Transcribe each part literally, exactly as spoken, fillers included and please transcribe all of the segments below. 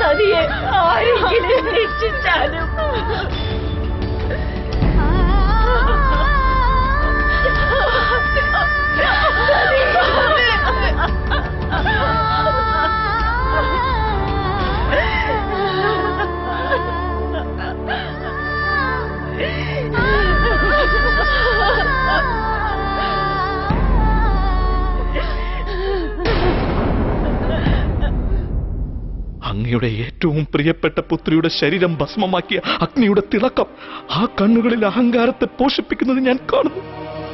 സതിയെ ആരെങ്കിലും രക്ഷിച്ചാലും. അങ്ങയുടെ ഏറ്റവും പ്രിയപ്പെട്ട പുത്രിയുടെ ശരീരം ഭസ്മമാക്കിയ അഗ്നിയുടെ തിളക്കം ആ കണ്ണുകളിൽ അഹങ്കാരത്തെ പോഷിപ്പിക്കുന്നത് ഞാൻ കാണുന്നു.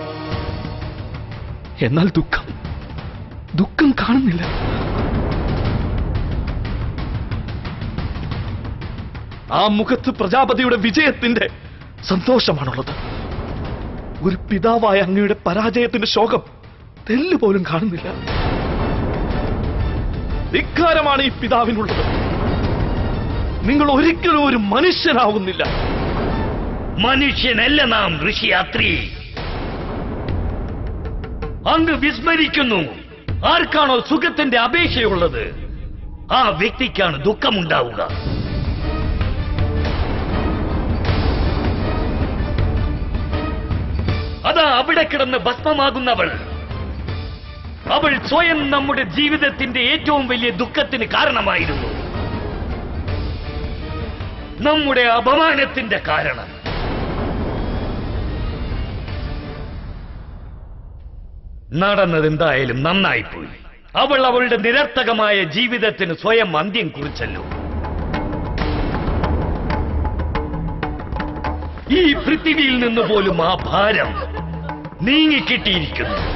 എന്നാൽ ദുഃഖം ദുഃഖം കാണുന്നില്ല. ആ മുഖത്ത് പ്രജാപതിയുടെ വിജയത്തിന്റെ സന്തോഷമാണുള്ളത്. ഒരു പിതാവായ അങ്ങയുടെ പരാജയത്തിന്റെ ശോകം തെല്ലുപോലും കാണുന്നില്ല. ധിക്കാരമാണ് ഈ പിതാവിനുള്ളത്. നിങ്ങൾ ഒരിക്കലും ഒരു മനുഷ്യനാവുന്നില്ല. മനുഷ്യനല്ല നാം ഋഷിയാത്രി. അങ്ങ് വിസ്മരിക്കുന്നു. ആർക്കാണോ സുഖത്തിന്റെ അപേക്ഷയുള്ളത് ആ വ്യക്തിക്കാണ് ദുഃഖമുണ്ടാവുക. അതാ അവിടെ കിടന്ന് ഭസ്മമാകുന്നവൾ. അവൾ സ്വയം നമ്മുടെ ജീവിതത്തിന്റെ ഏറ്റവും വലിയ ദുഃഖത്തിന് കാരണമായിരുന്നു. നമ്മുടെ അപമാനത്തിന്റെ കാരണം. നടന്നതെന്തായാലും നന്നായിപ്പോയി. അവൾ അവളുടെ നിരർത്ഥകമായ ജീവിതത്തിന് സ്വയം അന്ത്യം കുറിച്ചല്ലോ. ഈ പൃഥ്വിയിൽ നിന്ന് പോലും ആ ഭാരം നീങ്ങിക്കിട്ടിയിരിക്കുന്നു.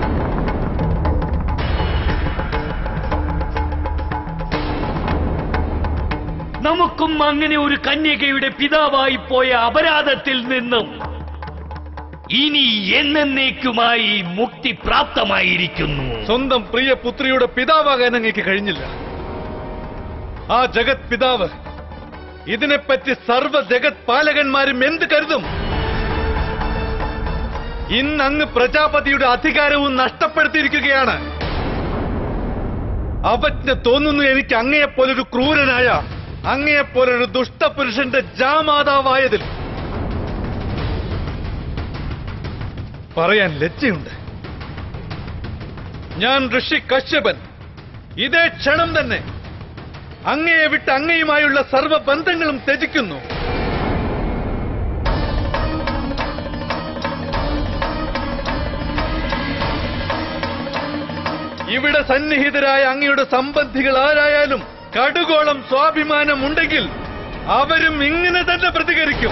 നമുക്കും അങ്ങനെ ഒരു കന്യകയുടെ പിതാവായി പോയ അപരാധത്തിൽ നിന്നും ഇനി എന്നേക്കുമായി മുക്തി പ്രാപ്തമായിരിക്കുന്നു. സ്വന്തം പ്രിയ പുത്രിയുടെ പിതാവാകാൻ അങ്ങേക്ക് കഴിഞ്ഞില്ല. ആ ജഗത് പിതാവ് ഇതിനെപ്പറ്റി സർവ്വ ജഗത് പാലകന്മാരും എന്ത് കരുതും? ഇന്ന് അങ്ങ് പ്രജാപതിയുടെ അധികാരവും നഷ്ടപ്പെടുത്തിയിരിക്കുകയാണ്. അവജ്ഞ തോന്നുന്നു എനിക്ക് അങ്ങയെപ്പോലൊരു ക്രൂരനായ, അങ്ങയെപ്പോലൊരു ദുഷ്ടപുരുഷന്റെ ജാമാതാവായതിൽ. പറയാൻ ലജ്ജയുണ്ട്. ഞാൻ ഋഷി കശ്യപൻ ഇതേ ക്ഷണം തന്നെ അങ്ങയെ വിട്ട് അങ്ങയുമായുള്ള സർവ്വ ബന്ധങ്ങളും ത്യജിക്കുന്നു. ഇവിടെ സന്നിഹിതരായ അങ്ങയുടെ സംബന്ധികൾ ആരായാലും കടുകോളം സ്വാഭിമാനമുണ്ടെങ്കിൽ അവരും ഇങ്ങനെ തന്നെ പ്രതികരിക്കും.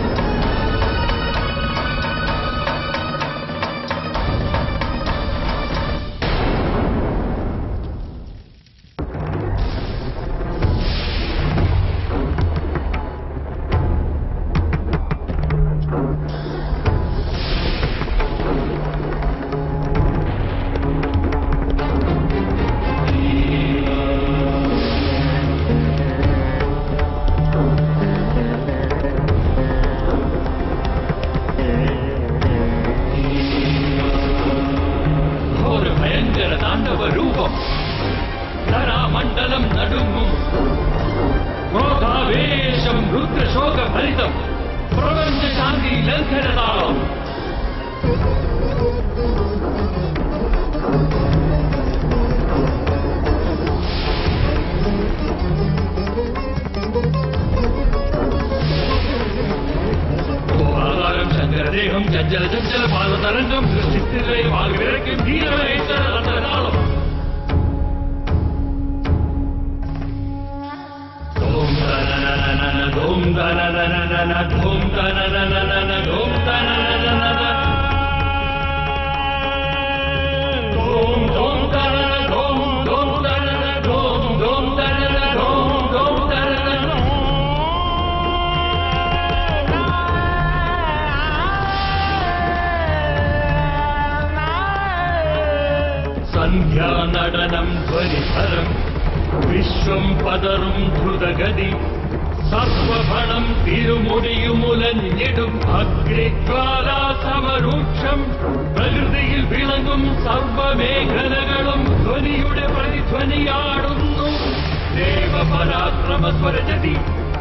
സന്ധ്യാനടനം ധ്വനിധരം വിശ്വം പതറും ധൃതഗതി സർവഭണം തിരുമുടിയുമുലഞ്ഞിടും അഗ്നിജ്വാലാ സമരൂക്ഷം പ്രകൃതിയിൽ വിളങ്ങും സർവമേഖലകളും ധ്വനിയുടെ പ്രതിധ്വനിയാടുന്നു. ദേവപരാക്രമ क्रमस्वरजति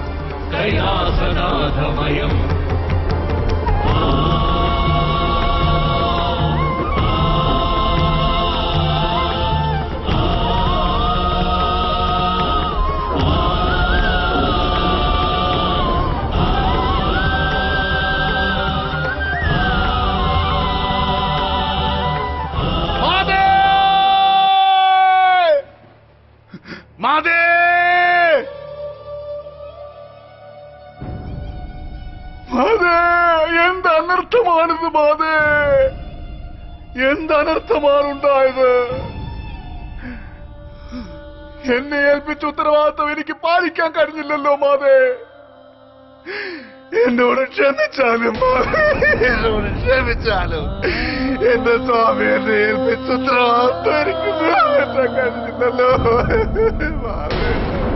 कैलासनाथमयम् എന്തനർത്ഥമാണിത് മാതേ? എന്തനർത്ഥമാണുണ്ടായത്? എന്നെ ഏൽപ്പിച്ച ഉത്തരവാദിത്വം എനിക്ക് പാലിക്കാൻ കഴിഞ്ഞില്ലല്ലോ മാതേ. എന്നോട് ക്ഷമിച്ചാലും മാതേ, എന്നോട് ക്ഷമിച്ചാലും എന്റെ സ്വാമി എന്നെ ഏൽപ്പിച്ച ഉത്തരവാദിത്വം എനിക്ക് നിറവേറ്റാൻ കഴിഞ്ഞില്ലല്ലോ മാതേ.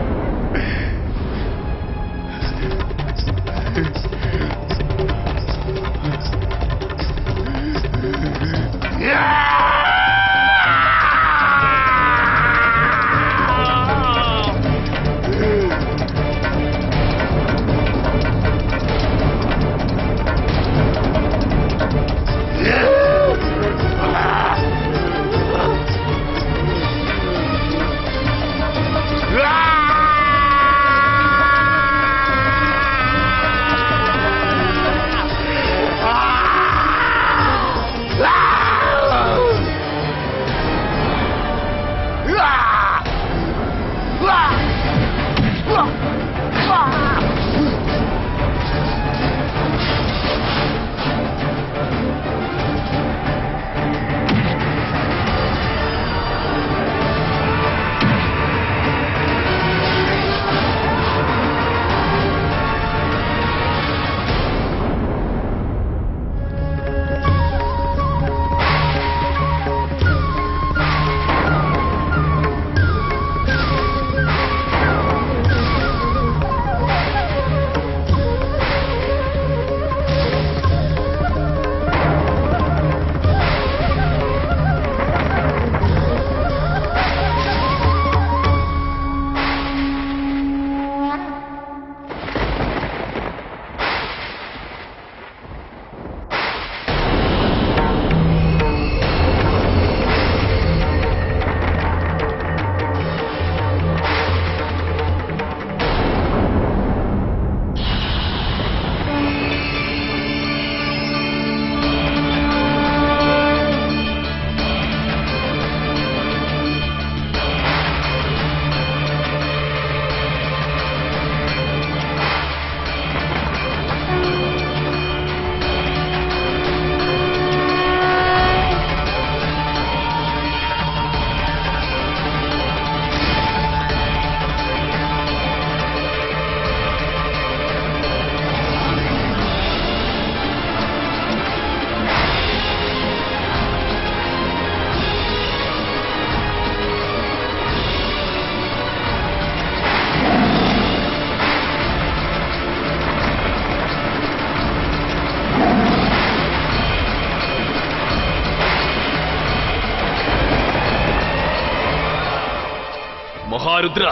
മഹാരുദ്ര,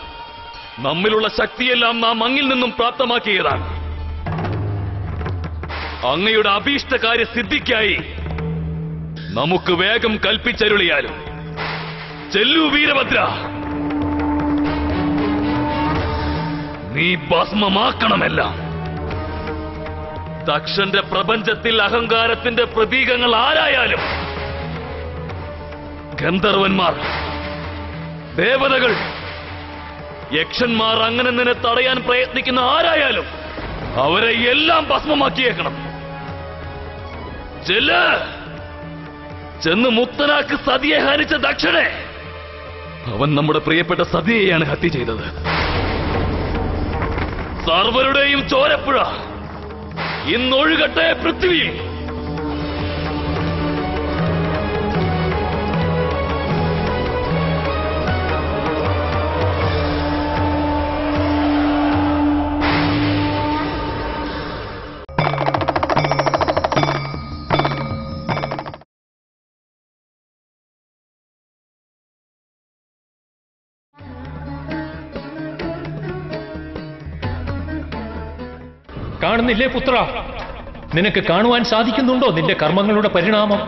നമ്മിലുള്ള ശക്തിയെല്ലാം നാം അങ്ങിൽ നിന്നും പ്രാപ്തമാക്കിയതാണ്. അങ്ങയുടെ അഭീഷ്ടകാര്യ സിദ്ധിക്കായി നമുക്ക് വേഗം കൽപ്പിച്ചരുളിയാലും. ചെല്ലു വീരഭദ്ര, നീ ഭസ്മമാക്കണമെല്ലാം. ദക്ഷന്റെ പ്രപഞ്ചത്തിൽ അഹങ്കാരത്തിന്റെ പ്രതീകങ്ങൾ ആരായാലും, ഗന്ധർവന്മാർ, ദേവതകൾ, യക്ഷന്മാർ, അങ്ങനെ നിന്നെ തടയാൻ പ്രയത്നിക്കുന്ന ആരായാലും അവരെ എല്ലാം ഭസ്മമാക്കിയേക്കണം. ചെല്ല്, ചെന്ന് മുത്തനാക്ക് സതിയെ ഹനിച്ച ദക്ഷനെ. അവൻ നമ്മുടെ പ്രിയപ്പെട്ട സതിയെയാണ് ഹത്യ ചെയ്തത്. സർവരുടെയും ചോരപ്പുഴ ഇന്നൊഴുകട്ടെ പൃഥ്വിയിൽ. കാണുന്നില്ലേ പുത്ര? നിനക്ക് കാണുവാൻ സാധിക്കുന്നുണ്ടോ നിന്റെ കർമ്മങ്ങളുടെ പരിണാമം?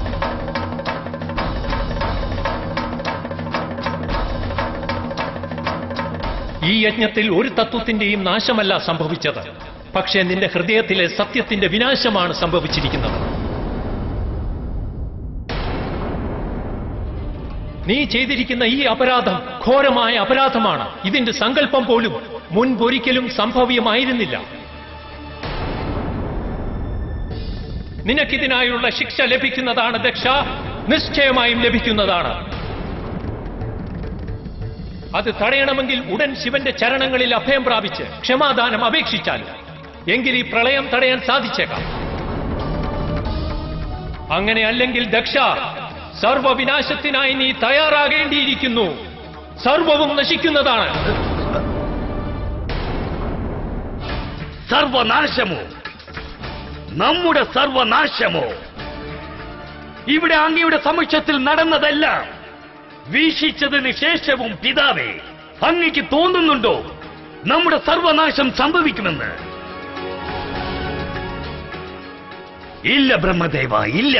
ഈ യജ്ഞത്തിൽ ഒരു തത്വത്തിന്റെയും നാശമല്ല സംഭവിച്ചത്, പക്ഷേ നിന്റെ ഹൃദയത്തിലെ സത്യത്തിന്റെ വിനാശമാണ് സംഭവിച്ചിരിക്കുന്നത്. നീ ചെയ്തിരിക്കുന്ന ഈ അപരാധം ഘോരമായ അപരാധമാണ്. ഇതിന്റെ സങ്കല്പം പോലും മുൻപൊരിക്കലും സംഭവ്യമായിരുന്നില്ല. നിനക്കിതിനായുള്ള ശിക്ഷ ലഭിക്കുന്നതാണ് ദക്ഷ, നിശ്ചയമായും ലഭിക്കുന്നതാണ്. അത് തടയണമെങ്കിൽ ഉടൻ ശിവന്റെ ചരണങ്ങളിൽ അഭയം പ്രാപിച്ച് ക്ഷമാദാനം അപേക്ഷിച്ചാൽ എങ്കിൽ ഈ പ്രളയം തടയാൻ സാധിച്ചേക്കാം. അങ്ങനെ അല്ലെങ്കിൽ ദക്ഷ, സർവവിനാശത്തിനായി നീ തയ്യാറാകേണ്ടിയിരിക്കുന്നു. സർവവും നശിക്കുന്നതാണ്. സർവനാശമോ? നമ്മുടെ സർവനാശമോ? ഇവിടെ അങ്ങയുടെ സമക്ഷത്തിൽ നടന്നതെല്ലാം വീക്ഷിച്ചതിന് ശേഷവും പിതാവേ, അങ്ങയ്ക്ക് തോന്നുന്നുണ്ടോ നമ്മുടെ സർവനാശം സംഭവിക്കുമെന്ന്? ഇല്ല ബ്രഹ്മദേവ, ഇല്ല.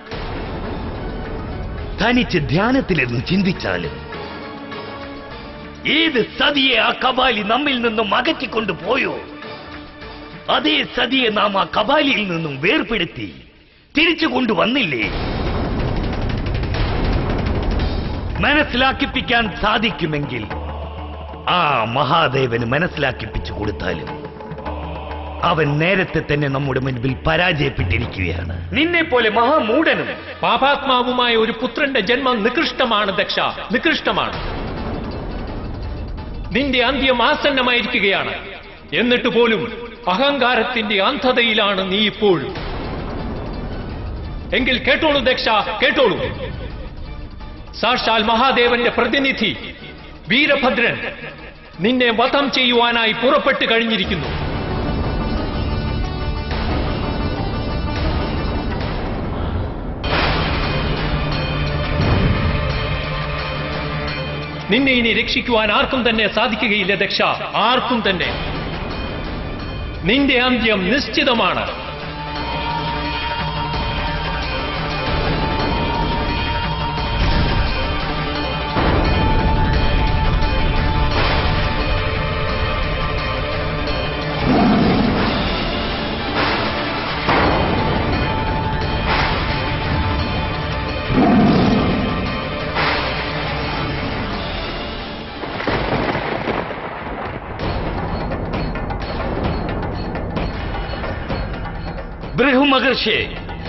തനിച്ച് ധ്യാനത്തിലിരുന്ന് ചിന്തിച്ചാലും ഏത് സതിയെ ആ കബാലി നമ്മിൽ നിന്നും അകറ്റിക്കൊണ്ടു പോയോ അതേ സതിയെ നാം ആ കബാലിയിൽ നിന്നും വേർപെടുത്തി തിരിച്ചു കൊണ്ടുവന്നില്ലേ? മനസ്സിലാക്കിപ്പിക്കാൻ സാധിക്കുമെങ്കിൽ ആ മഹാദേവന് മനസ്സിലാക്കിപ്പിച്ചു കൊടുത്താലും അവൻ നേരത്തെ തന്നെ നമ്മുടെ മുൻപിൽ പരാജയപ്പെട്ടിരിക്കുകയാണ്. നിന്നെ പോലെ മഹാമൂഢനും പാപാത്മാവുമായ ഒരു പുത്രന്റെ ജന്മം നികൃഷ്ടമാണ് ദക്ഷ, നികൃഷ്ടമാണ്. നിന്റെ അന്ത്യം ആസന്നമായിരിക്കുകയാണ്. എന്നിട്ട് പോലും അഹങ്കാരത്തിന്റെ അന്ധതയിലാണ് നീ ഇപ്പോഴും. എങ്കിൽ കേട്ടോളൂ ദക്ഷ, കേട്ടോളൂ. സാക്ഷാൽ മഹാദേവന്റെ പ്രതിനിധി വീരഭദ്രൻ നിന്നെ വധം ചെയ്യുവാനായി പുറപ്പെട്ടു കഴിഞ്ഞിരിക്കുന്നു. നിന്നെ ഇനി രക്ഷിക്കുവാൻ ആർക്കും തന്നെ സാധിക്കുകയില്ല ദക്ഷ, ആർക്കും തന്നെ. നിന്റെ അന്ത്യം നിശ്ചിതമാണ്. ബൃഹുമഹർഷി,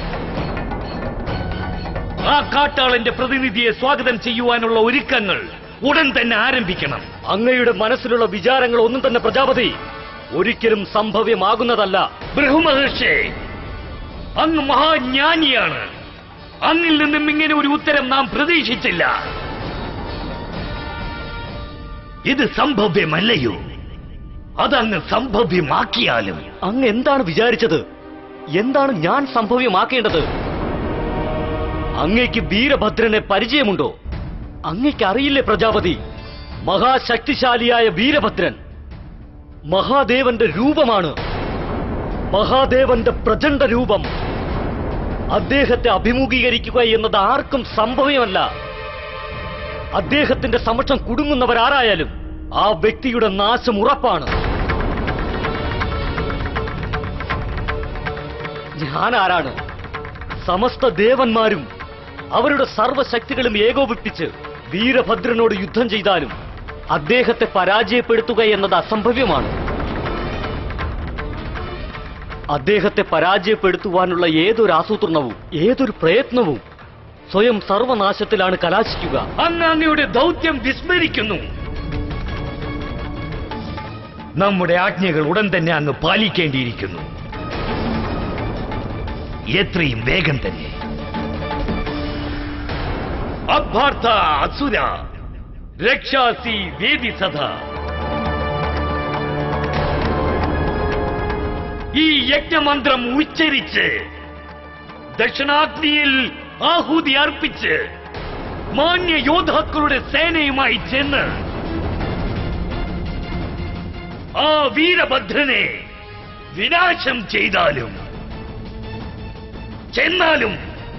ആ കാട്ടാളന്റെ പ്രതിനിധിയെ സ്വാഗതം ചെയ്യുവാനുള്ള ഒരുക്കങ്ങൾ ഉടൻ തന്നെ ആരംഭിക്കണം. അങ്ങയുടെ മനസ്സിലുള്ള വിചാരങ്ങൾ ഒന്നും തന്നെ പ്രജാപതി ഒരിക്കലും സംഭവ്യമാകുന്നതല്ല. ബൃഹുമഹർഷി, അങ്ങ് മഹാജ്ഞാനിയാണ്. അങ്ങിൽ നിന്നും ഇങ്ങനെ ഒരു ഉത്തരം നാം പ്രതീക്ഷിച്ചില്ല. ഇത് സംഭവ്യമല്ലയോ? അതങ്ങ് സംഭവ്യമാക്കിയാലും. അങ്ങ് എന്താണ് വിചാരിച്ചത്? എന്താണ് ഞാൻ സംഭവ്യമാക്കേണ്ടത്? അങ്ങയ്ക്ക് വീരഭദ്രനെ പരിചയമുണ്ടോ? അങ്ങയ്ക്ക് അറിയില്ലേ പ്രജാപതി, മഹാശക്തിശാലിയായ വീരഭദ്രൻ മഹാദേവന്റെ രൂപമാണ്. മഹാദേവന്റെ പ്രചണ്ഡ രൂപം. അദ്ദേഹത്തെ അഭിമുഖീകരിക്കുക എന്നത് ആർക്കും സംഭവ്യമല്ല. അദ്ദേഹത്തിന്റെ സമക്ഷം കുടുങ്ങുന്നവരാരായാലും ആ വ്യക്തിയുടെ നാശം ഉറപ്പാണ്. ഞാൻ ആരാണ്? സമസ്ത ദേവന്മാരും അവരുടെ സർവശക്തികളും ഏകോപിപ്പിച്ച് വീരഭദ്രനോട് യുദ്ധം ചെയ്താലും അദ്ദേഹത്തെ പരാജയപ്പെടുത്തുക എന്നത് അസംഭവ്യമാണ്. അദ്ദേഹത്തെ പരാജയപ്പെടുത്തുവാനുള്ള ഏതൊരു ആസൂത്രണവും ഏതൊരു പ്രയത്നവും സ്വയം സർവനാശത്തിലാണ് കലാശിക്കുക. അങ്ങ് അങ്ങയുടെ ദൗത്യം വിസ്മരിക്കുന്നു. നമ്മുടെ ആജ്ഞകൾ ഉടൻ തന്നെ അങ്ങ് പാലിക്കേണ്ടിയിരിക്കുന്നു. എത്രയും വേഗം തന്നെ. അഭാർത്ഥ അസുര രക്ഷാസി വേദി സദ. ഈ യജ്ഞമന്ത്രം ഉച്ചരിച്ച് ദക്ഷിണാഗ്നിയിൽ ആഹുതി അർപ്പിച്ച് മാന്യ യോദ്ധാക്കളുടെ സേനയുമായി ചെന്ന് ആ വീരഭദ്രനെ വിനാശം ചെയ്താലും ചെന്നാലും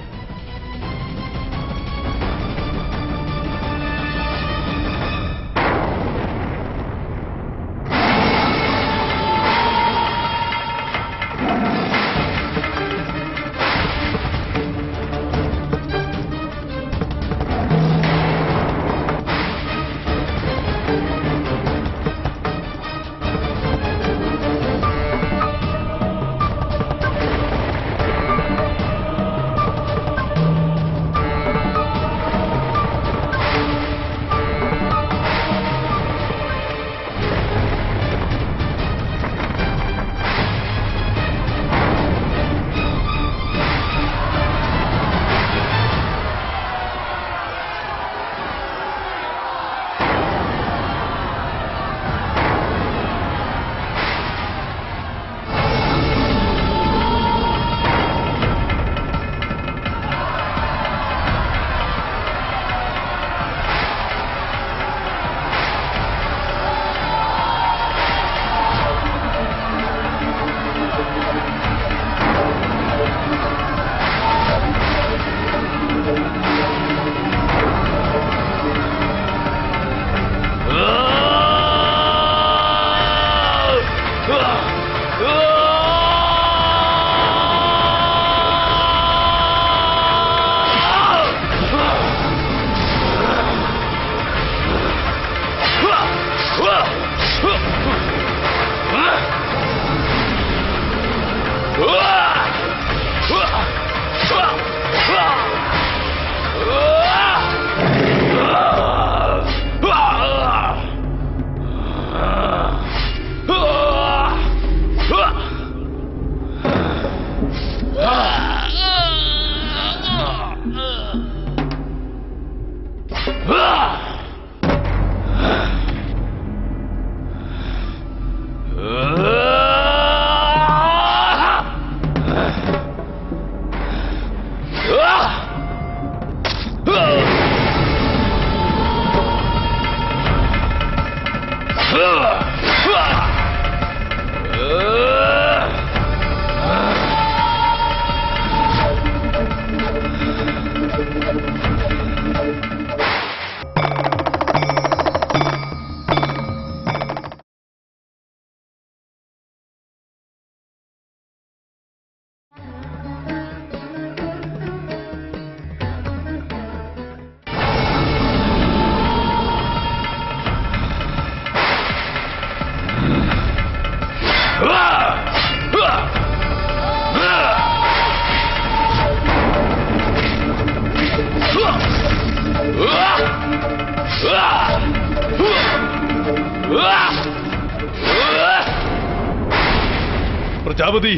പ്രജാപതി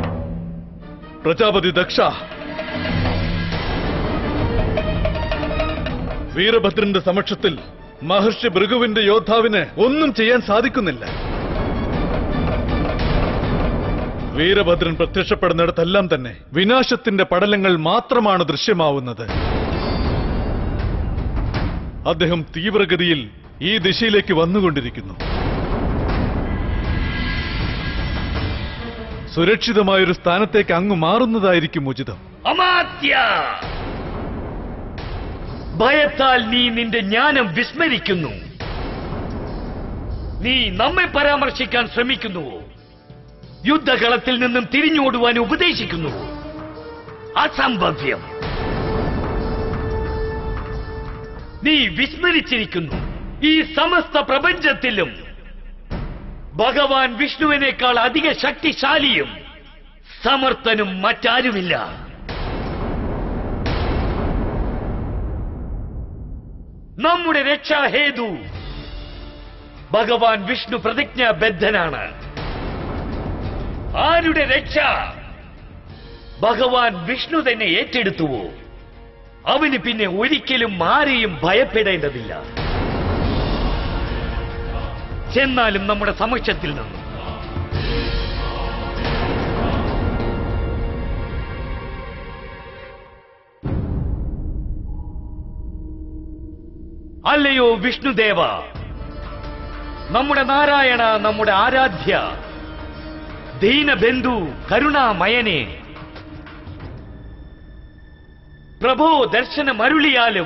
പ്രജാപതി ദക്ഷ, വീരഭദ്രന്റെ സമക്ഷത്തിൽ മഹർഷി ഭൃഗുവിന്റെ യോദ്ധാവിന് ഒന്നും ചെയ്യാൻ സാധിക്കുന്നില്ല. വീരഭദ്രൻ പ്രത്യക്ഷപ്പെടുന്നിടത്തെല്ലാം തന്നെ വിനാശത്തിന്റെ പടലങ്ങൾ മാത്രമാണ് ദൃശ്യമാവുന്നത്. അദ്ദേഹം തീവ്രഗതിയിൽ ഈ ദിശയിലേക്ക് വന്നുകൊണ്ടിരിക്കുന്നു. സുരക്ഷിതമായൊരു സ്ഥാനത്തേക്ക് അങ്ങ് മാറുന്നതായിരിക്കും ഉചിതം. അമാത്യ, ഭയത്താൽ നീ നിന്റെ ജ്ഞാനം വിസ്മരിക്കുന്നു. നീ നമ്മെ പരാമർശിക്കാൻ ശ്രമിക്കുന്നുവോ? യുദ്ധകളത്തിൽ നിന്നും തിരിഞ്ഞോടുവാൻ ഉപദേശിക്കുന്നു. അസംഭവ്യം. നീ വിസ്മരിച്ചിരിക്കുന്നു. ഈ സമസ്ത പ്രപഞ്ചത്തിലും ഭഗവാൻ വിഷ്ണുവിനേക്കാൾ അധിക ശക്തിശാലിയും സമർത്ഥനും മറ്റാരുമില്ല. നമ്മുടെ രക്ഷാഹേതു ഭഗവാൻ വിഷ്ണു പ്രതിജ്ഞാബദ്ധനാണ്. ആരുടെ രക്ഷ ഭഗവാൻ വിഷ്ണു തന്നെ ഏറ്റെടുത്തുവോ അവന് പിന്നെ ഒരിക്കലും ആരെയും ഭയപ്പെടേണ്ടതില്ല. ചെന്നാലും നമ്മുടെ സമക്ഷത്തിൽ നിന്നും അല്ലയോ വിഷ്ണുദേവ, നമ്മുടെ നാരായണ, നമ്മുടെ ആരാധ്യ, ദീനബന്ധു കരുണാമയനെ പ്രഭോ ദർശനമരുളിയാലും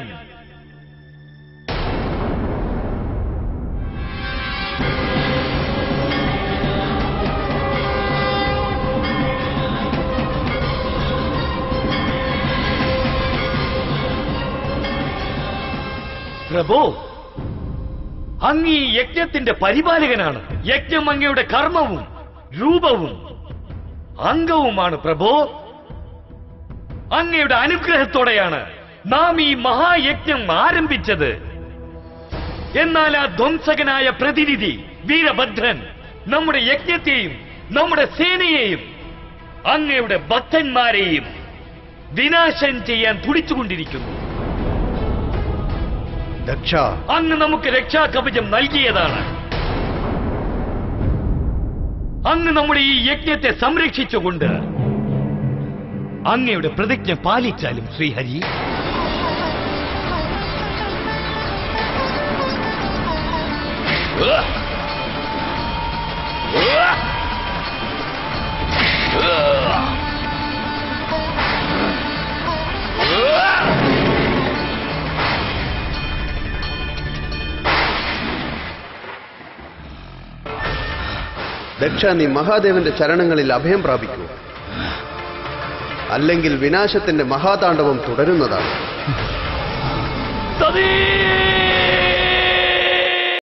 പ്രഭോ, അങ്ങ് ഈ യജ്ഞത്തിന്റെ പരിപാലകനാണ്. യജ്ഞം അങ്ങയുടെ കർമ്മവും രൂപവും അംഗവുമാണ് പ്രഭോ. അങ്ങയുടെ അനുഗ്രഹത്തോടെയാണ് നാം ഈ മഹായജ്ഞം ആരംഭിച്ചത്. എന്നാൽ ആ ധ്വംസകനായ പ്രതിനിധി വീരഭദ്രൻ നമ്മുടെ യജ്ഞത്തെയും നമ്മുടെ സേനയെയും അങ്ങയുടെ ഭക്തന്മാരെയും വിനാശം ചെയ്യാൻ തുടിച്ചുകൊണ്ടിരിക്കുന്നു. ദക്ഷ, അങ്ങ് നമുക്ക് രക്ഷാകവചം നൽകിയതാണ്. അങ്ങ് നമ്മുടെ ഈ യജ്ഞത്തെ സംരക്ഷിച്ചുകൊണ്ട് അങ്ങയുടെ പ്രതിജ്ഞ പാലിച്ചാലും ശ്രീഹരി. ദക്ഷ, നീ മഹാദേവന്റെ ചരണങ്ങളിൽ അഭയം പ്രാപിക്കൂ, അല്ലെങ്കിൽ വിനാശത്തിന്റെ മഹാതാണ്ഡവം തുടരുന്നതാണ്. സതീ